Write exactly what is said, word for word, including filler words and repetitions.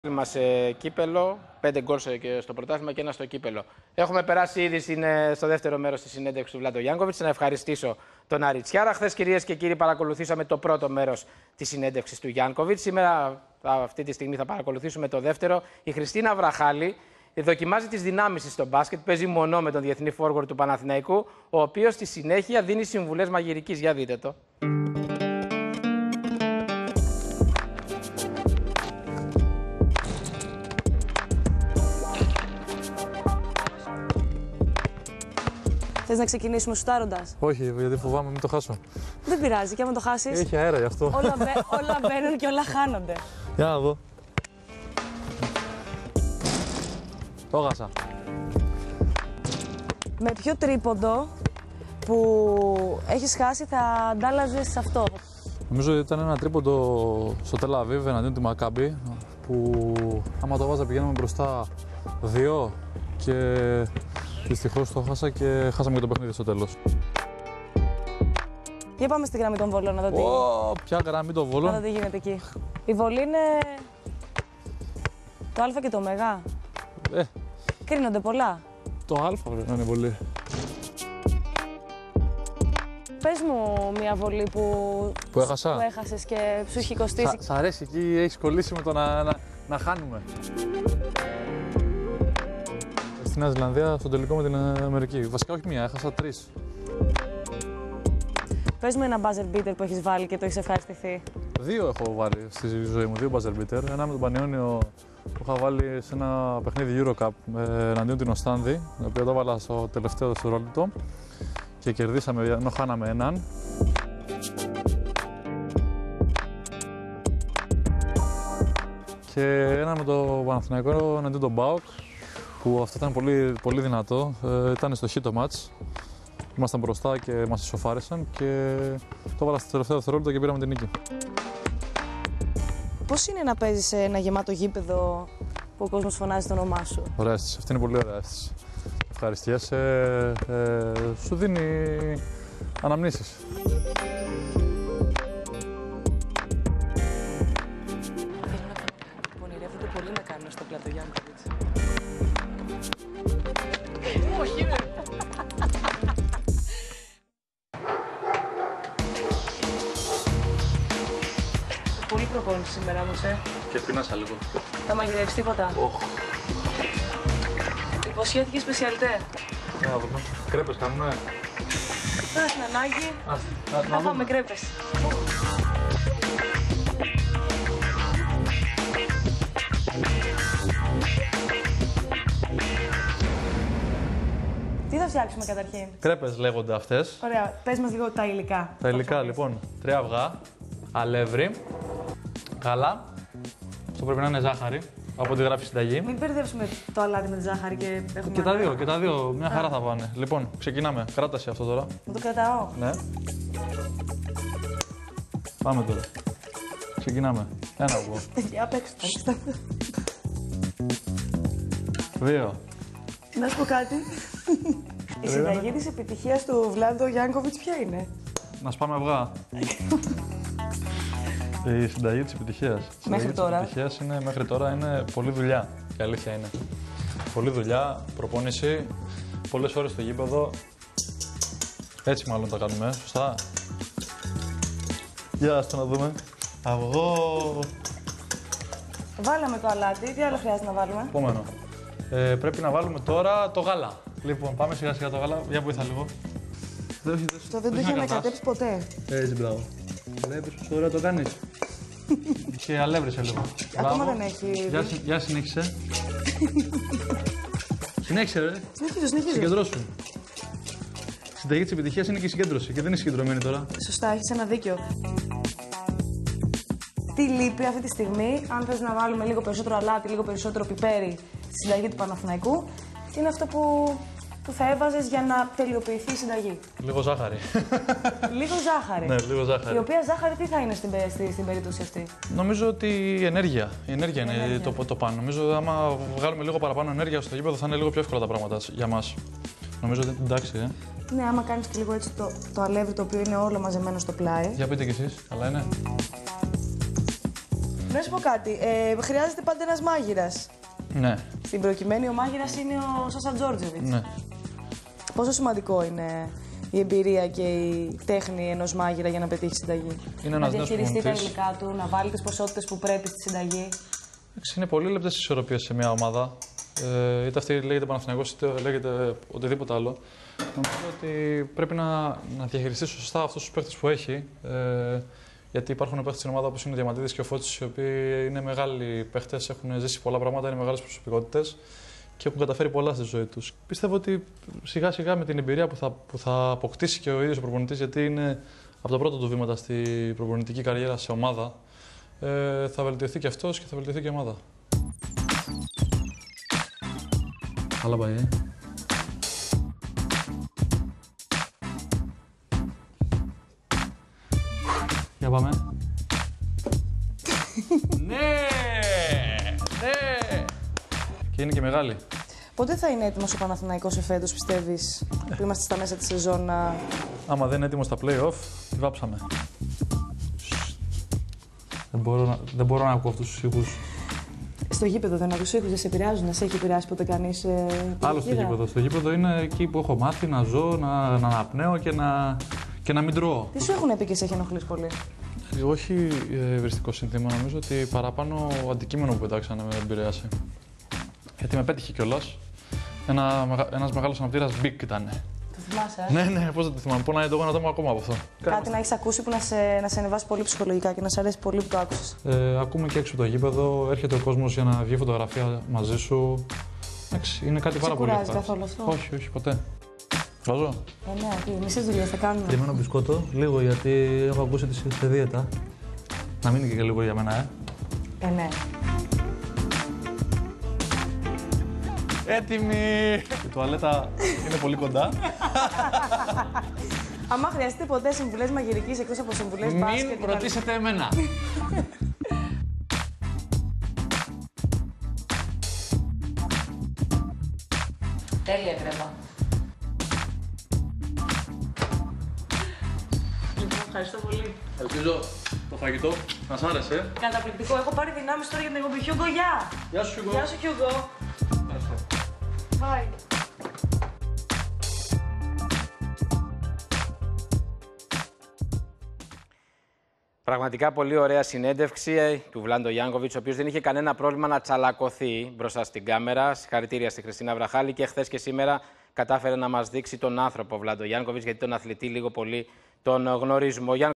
Μα σε κύπελο, πέντε γκολ στο πρωτάθλημα και ένα στο κύπελο. Έχουμε περάσει ήδη στο δεύτερο μέρος της συνέντευξης του Βλάντο Γιάνκοβιτς. Να ευχαριστήσω τον Άρη Τσιάρα. Χθες, κυρίες και κύριοι, παρακολουθήσαμε το πρώτο μέρος της συνέντευξης του Γιάνκοβιτς. Σήμερα, αυτή τη στιγμή, θα παρακολουθήσουμε το δεύτερο. Η Χριστίνα Βραχάλη δοκιμάζει τις δυνάμεις της στο μπάσκετ. Παίζει μονό με τον διεθνή forward του Παναθηναϊκού, ο οποίος στη συνέχεια δίνει συμβουλές μαγειρικής. Για δείτε το. Θες να ξεκινήσουμε σουτάροντας? Όχι, γιατί φοβάμαι μην το χάσω. Δεν πειράζει, και άμα το χάσεις. Έχει αέρα γι' αυτό. Όλα, μπαι, όλα μπαίνουν και όλα χάνονται. Για να δω. Το χάσα. Με ποιο τρίποντο που έχεις χάσει θα αντάλλαζες σε αυτό? Νομίζω ότι ήταν ένα τρίποντο στο Τελ Αβίβ εναντίον του Μακάμπι, που άμα το βάζα πηγαίναμε μπροστά δύο και δυστυχώς το χάσα και χάσαμε και το παιχνίδι στο τέλος. Για πάμε στη γραμμή των βολών να δω τι, oh, ποια γραμμή των βολών? να δω τι γίνεται εκεί. Η βολή είναι το α και το ω. Ε, Κρίνονται πολλά. Το α πρέπει να είναι πολύ. Πες μου μια βολή που, που, έχασα. που έχασες και σου έχει κοστίσει. Σ' αρέσει, εκεί έχεις κολλήσει με το να, να, να χάνουμε. Στη Νέα Ζηλανδία, στο τελικό με την Αμερική. Βασικά όχι μία, έχασα τρεις. Πες μου ένα buzzer beater που έχεις βάλει και το έχεις ευχαριστηθεί. Δύο έχω βάλει στη ζωή μου, δύο buzzer beater. Ένα με τον Πανιόνιο που είχα βάλει σε ένα παιχνίδι Euro Cup εναντίον την Οστάνδη, το οποίο το έβαλα στο τελευταίο δευτερόλεπτο και κερδίσαμε ενώ χάναμε έναν. Και ένα με το Παναθηναϊκό εναντίον τον ΠΑΟΚ, που αυτό ήταν πολύ, πολύ δυνατό. Ε, ήταν στο χ το μάτς. Ήμασταν μπροστά και μας ισοφάρισαν και το έβαλα στο τελευταίο δευτερόλεπτο και πήραμε την νίκη. Πώς είναι να παίζεις σε ένα γεμάτο γήπεδο που ο κόσμος φωνάζει το όνομά σου? Ωραία αίσθηση. Αυτή είναι πολύ ωραία αίσθηση. Ευχαριστιέσαι, ε, σου δίνει αναμνήσεις. Πονηρεύονται πολύ να κάνουν στο πλατό Γιάνκοβιτς. Όχι, ρε! Πολύ προπόνηση σήμερα όμως, ε. Και πίνασα λίγο. Θα μαγειρεύεις τίποτα? Oh. Υποσχέθηκε σπεσιαλτέ. Να δούμε. Κρέπες κάνουμε. Τώρα στην ανάγκη Ας, θα φάμε κρέπες. Τι θα φτιάξουμε καταρχήν? Κρέπες λέγονται αυτές. Ωραία, πες μας λίγο τα υλικά. Τα υλικά λοιπόν, τρία αυγά, αλεύρι, γάλα, αυτό πρέπει να είναι ζάχαρη, από ό,τι γράφει συνταγή. Μην μπερδέψουμε το αλάτι με τη ζάχαρη και έχουμε... Και τα δύο, και τα δύο, μια χαρά θα πάνε. Λοιπόν, ξεκινάμε. Κράταση αυτό τώρα. Να το κρατάω. Ναι. Πάμε τώρα. Ξεκινάμε. Ένα αυγό. Για παίξτε. Δύο. Να σου πω κάτι. Η συνταγή της επιτυχίας του Βλάντο Γιάνκοβιτς ποια είναι? Να σπάμε αυγά. Η συνταγή της επιτυχίας. Μέχρι τώρα. Η επιτυχίας είναι, μέχρι τώρα είναι πολλή δουλειά. Η αλήθεια είναι. Πολλή δουλειά, προπόνηση, πολλές ώρες στο γήπεδο. Έτσι μάλλον τα κάνουμε, σωστά. Για ας το να δούμε. Αυγό. Βάλαμε το αλάτι, τι άλλο χρειάζεται να βάλουμε? Επόμενο. Ε, πρέπει να βάλουμε τώρα το γάλα. Λοιπόν, πάμε σιγά σιγά το γάλα. Για βοήθα λίγο. Αυτό δεν το είχε ανακατέψει ποτέ. Έτσι, μπράβο. Βλέπεις πόσο ωραία το κάνεις. Και αλεύρησε λίγο. Ακόμα δεν έχει. Για, για συνέχισε. Συνέχισε, ρε. Συνεχίζω, συνεχίζω. Συγκεντρώσου. Συνταγή της επιτυχίας είναι και η συγκέντρωση και δεν είναι συγκεντρωμένη τώρα. Σωστά, έχεις ένα δίκιο. Τι λείπει αυτή τη στιγμή, αν θες να βάλουμε λίγο περισσότερο αλάτι, λίγο περισσότερο πιπέρι στη συνταγή του Παναθηναϊκού, τι είναι αυτό που, που θα έβαζες για να τελειοποιηθεί η συνταγή? Λίγο ζάχαρη. Λίγο ζάχαρη. Ναι, λίγο ζάχαρη. Η οποία ζάχαρη τι θα είναι στην, στη, στην περίπτωση αυτή? Νομίζω ότι η ενέργεια. Η ενέργεια είναι ενέργεια. Το, το πάνω. Νομίζω ότι άμα βγάλουμε λίγο παραπάνω ενέργεια στο γήπεδο θα είναι λίγο πιο εύκολα τα πράγματα για μας. Νομίζω ότι εντάξει, ε. Ναι, άμα κάνεις και λίγο έτσι το, το αλεύρι το οποίο είναι όλο μαζεμένο στο πλάι. Για πείτε κι εσείς, καλά είναι. Να σου πω κάτι. Ε, χρειάζεται πάντα ένας μάγειρας. Ναι. Στην προκειμένη ο μάγειρας είναι ο Σάσα Τζόρτζεβιτς. Ναι. Πόσο σημαντικό είναι η εμπειρία και η τέχνη ενός μάγειρα για να πετύχει συνταγή? Είναι να ένας νέος διαχειριστεί τα προπονητής. υλικά του, να βάλει τις ποσότητες που πρέπει στη συνταγή. Είναι πολύ λεπτές ισορροπίες σε μια ομάδα. Ε, είτε αυτή λέγεται Παναθηναϊκός, είτε λέγεται οτιδήποτε άλλο. Νομίζω ότι πρέπει να, να διαχειριστεί σωστά αυτούς τους παίχτες που έχει. Ε, γιατί υπάρχουν παίχτες στην ομάδα όπως είναι ο Διαμαντίδης και ο Φώτης, οι οποίοι είναι μεγάλοι παίχτες, έχουν ζήσει πολλά πράγματα, είναι μεγάλες προσωπικότητες και έχουν καταφέρει πολλά στη ζωή τους. Πιστεύω ότι σιγά σιγά με την εμπειρία που θα, που θα αποκτήσει και ο ίδιος ο προπονητής, γιατί είναι από τα πρώτα του βήματα στην προπονητική καριέρα σε ομάδα, ε, θα βελτιωθεί και αυτός και θα βελτιωθεί και η ομάδα. Καλά πάει, ε. Για πάμε. Ναι! Ναι! Και είναι και μεγάλη. Πότε θα είναι έτοιμος ο Παναθηναϊκός εφέτος, πιστεύεις, που είμαστε στα μέσα της σεζόν να... Άμα δεν είναι έτοιμο στα play-off, τη βάψαμε. Δεν μπορώ να, δεν μπορώ να ακούω αυτούς τους ήχους. Στο γήπεδο δεν ακούς ήχους, δεν σε επηρεάζουν, να σε έχει επηρεάσει ποτέ κανείς? Ε, Άλλο στο γήπεδο. Στο γήπεδο είναι εκεί που έχω μάθει να ζω, να, να αναπνέω και να, και να μην τρώω. Τι σου έχουν πει και σε έχει ενοχλήσει πολύ? Ε, όχι ευριστικό σύνθημα, νομίζω ότι παραπάνω αντικείμενο που πετάξανε με επηρέασε. Γιατί με πέτυχε κιόλας. Ένα, ένας μεγάλος αναπτήρας Big ήταν. Το θυμάσαι, ε? Ναι, ναι, πώς δεν το θυμάμαι. Πού να είναι το γόνατό μου ακόμα από αυτό. Κάτι να έχεις ακούσει που να σε, να σε ανεβάσει πολύ ψυχολογικά και να σε αρέσει πολύ που το άκουσες? Ε, ακούμε και έξω από το γήπεδο, έρχεται ο κόσμος για να βγει φωτογραφία μαζί σου. Εντάξει, είναι κάτι πάρα πολύ κουράζει καθόλου αυτό? Όχι, όχι, ποτέ. Βάζω. Ε, ναι, τι, μισές δουλειές θα κάνουμε. Περιμένω μπισκότο, λίγο γιατί έχω ακούσει ότι είσαι σε δίαιτα. Να μείνει και λίγο για μένα, ε. Ε, ναι. Έτοιμη! Η τουαλέτα είναι πολύ κοντά. Άμα χρειαστείτε ποτέ συμβουλές μαγειρικής εκτός από συμβουλές μπάσκετ... Μην ρωτήσετε εμένα. Τέλεια κρέμα. Λοιπόν, ευχαριστώ πολύ. Ελπίζω το φαγητό να σ' άρεσε. Καταπληκτικό. Έχω πάρει δυνάμεις τώρα για την εκπομπή. Χιούγκο, γεια! Γεια σου, Χιούγκο. Γεια σου, Χιούγκο. Ευχαριστώ. Bye. Πραγματικά πολύ ωραία συνέντευξη του Βλάντο Γιάνκοβιτς, ο οποίος δεν είχε κανένα πρόβλημα να τσαλακωθεί μπροστά στην κάμερα. Συγχαρητήρια στη Χριστίνα Βραχάλη και χθες και σήμερα κατάφερε να μας δείξει τον άνθρωπο Βλάντο Γιάνκοβιτς, γιατί τον αθλητή λίγο πολύ τον γνωρίζουμε.